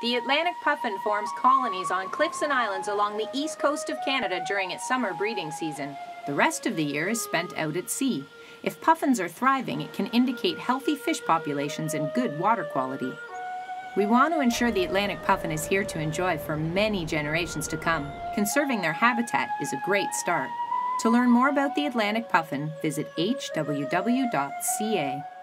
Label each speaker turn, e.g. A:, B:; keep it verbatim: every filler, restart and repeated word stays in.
A: The Atlantic puffin forms colonies on cliffs and islands along the east coast of Canada during its summer breeding season. The rest of the year is spent out at sea. If puffins are thriving, it can indicate healthy fish populations and good water quality. We want to ensure the Atlantic puffin is here to enjoy for many generations to come. Conserving their habitat is a great start. To learn more about the Atlantic puffin, visit h w w dot c a.